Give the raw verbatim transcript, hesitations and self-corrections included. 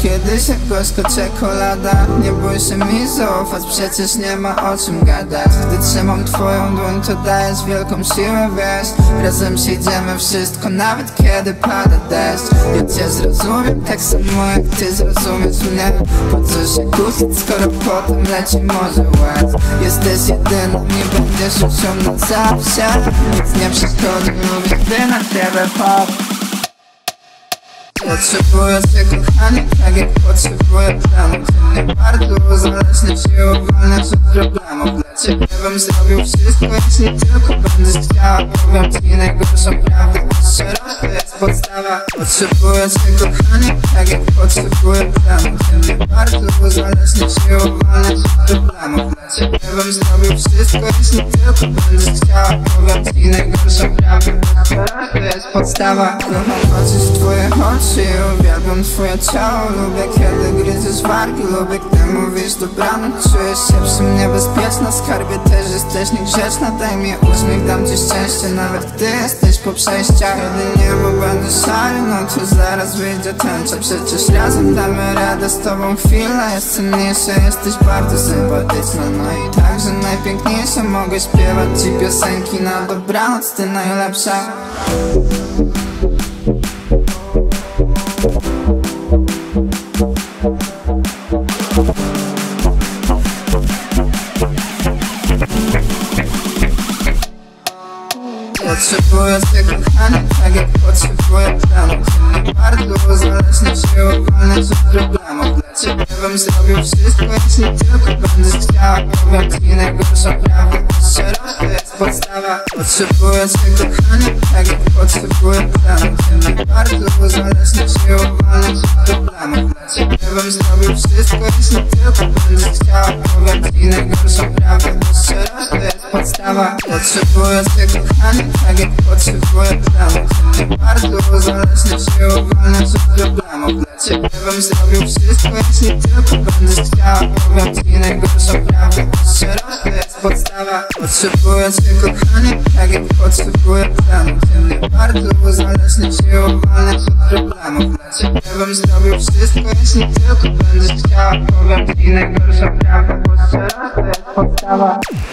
kiedyś jak gorzko czekolada. Nie bój się mi zaufać, przecież nie ma o czym gadać. Gdy trzymam twoją dłoń, to dajesz wielką siłę, wiesz. Razem przejdziemy wszystko, nawet kiedy pada deszcz. Ja cię zrozumiem, tak samo jak ty zrozumiesz mnie. Po co się kłócić, skoro potem leci może łez. Jesteś jedyną, nie będziesz uciął na zawsze. Nic nie przeszkodzi, lubię, gdy na ciebie pop. Potrzebuję cię, kochanie, tak jak potrzebuję tlenu. Ty mnie bardzo uzależniasz i uwalniasz od problemów. Dla ciebie bym zrobił wszystko, jeśli tylko będziesz chciała. Powiem ci najgorszą prawdę, szczerość to jest podstawa. Potrzebuję cię, kochanie, tak jak potrzebuję tlenu. Ty mnie bardzo uzależniasz i uwalniasz od problemów. Dla ciebie bym zrobił wszystko, jeśli tylko będziesz chciała. Powiem ci najgorszą prawdę, szczerość to jest podstawa. Kocham patrzeć w twoje oczy, uwielbiam twoje ciało. Lubię kiedy gryziesz wargi, lubię gdy mówisz dobranoc. Czujesz się przy mnie bezpieczna, skarbie też jesteś niegrzeczna. Daj mi uśmiech, dam ci szczęście, nawet gdy jesteś po przejściach. Kiedy niebo będzie szare, no to zaraz wyjdzie tęcza. Przecież razem damy radę, z tobą chwila jest cenniejsza. Jesteś bardzo sympatyczna, no i także najpiękniejsza. Mogę śpiewać ci piosenki na dobranoc, ty najlepsza. Potrzebuję cię, kochanie, tak jak potrzebuję tlenu. Ty mnie bardzo uzależniasz i uwalniasz od problemów. Dla ciebie bym zrobił wszystko, jeśli tylko będziesz chciała. Powiem ci najgorszą prawdę, szczerość to jest podstawa. Potrzebuję cię, kochanie, tak jak potrzebuję tlenu. Ty mnie bardzo uzależniasz i uwalniasz od problemów. Dla ciebie bym zrobił wszystko, jeśli tylko będziesz chciała. Powiem ci najgorszą prawdę, szczerość to jest podstawa. Potrzebuję cię, kochanie, tak jak potrzebuję tlenu. Ty mnie bardzo uzależniasz i uwalniasz od problemów. Dla ciebie bym zrobił wszystko, jeśli tylko będziesz chciała. Powiem ci najgorszą prawdę, szczerość to jest podstawa. Potrzebuję cię, kochanie, tak jak potrzebuję tlenu. Ty mnie bardzo uzależniasz i uwalniasz od problemów. Dla ciebie bym zrobił wszystko, jeśli tylko będziesz chciała. Powiem ci najgorszą prawdę, szczerość to jest podstawa.